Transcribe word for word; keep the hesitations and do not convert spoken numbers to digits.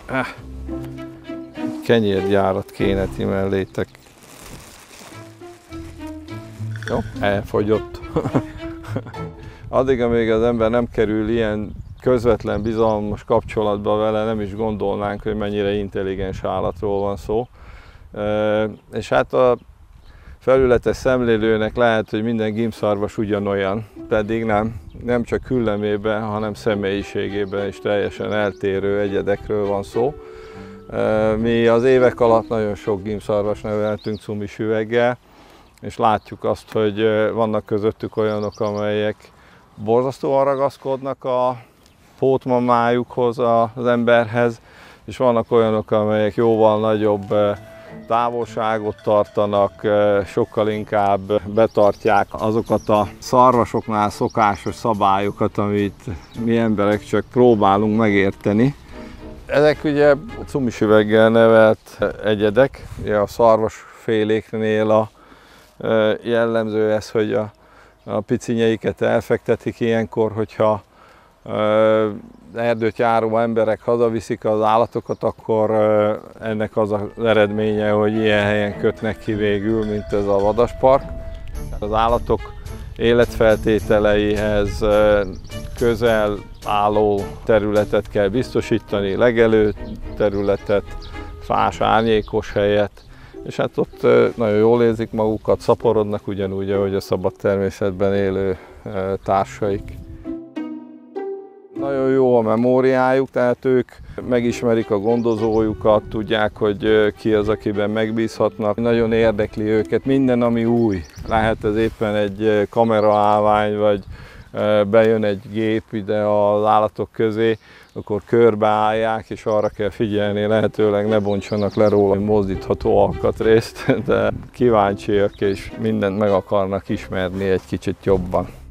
Eh, kenyérgyárat kéne ti mellétek. Jó, elfogyott. Addig, amíg az ember nem kerül ilyen közvetlen, bizalmas kapcsolatba vele, nem is gondolnánk, hogy mennyire intelligens állatról van szó. És hát a felületes szemlélőnek lehet, hogy minden gimbszarvas ugyanolyan, pedig nem. Nem csak küllemében, hanem személyiségében is teljesen eltérő egyedekről van szó. Mi az évek alatt nagyon sok gimbszarvas neveltünk cumis üveggel, és látjuk azt, hogy vannak közöttük olyanok, amelyek borzasztóan ragaszkodnak a pótmamájukhoz, az emberhez, és vannak olyanok, amelyek jóval nagyobb távolságot tartanak, sokkal inkább betartják azokat a szarvasoknál szokásos szabályokat, amit mi emberek csak próbálunk megérteni. Ezek ugye cumis üveggel nevelt egyedek, ugye a szarvasféléknél a jellemző ez, hogy a, a picinyeiket elfektetik ilyenkor, hogyha erdőt járó emberek hazaviszik az állatokat, akkor ennek az az eredménye, hogy ilyen helyen kötnek ki végül, mint ez a vadaspark. Az állatok életfeltételeihez közel álló területet kell biztosítani, legelő területet, fás, árnyékos helyet, és hát ott nagyon jól érzik magukat, szaporodnak ugyanúgy, ahogy a szabad természetben élő társaik. Nagyon jó a memóriájuk, tehát ők megismerik a gondozójukat, tudják, hogy ki az, akiben megbízhatnak. Nagyon érdekli őket minden, ami új. Lehet ez éppen egy kameraállvány, vagy bejön egy gép ide az állatok közé, akkor körbeállják, és arra kell figyelni, lehetőleg ne bontsanak le róla mozdítható alkatrészt, de kíváncsiak és mindent meg akarnak ismerni egy kicsit jobban.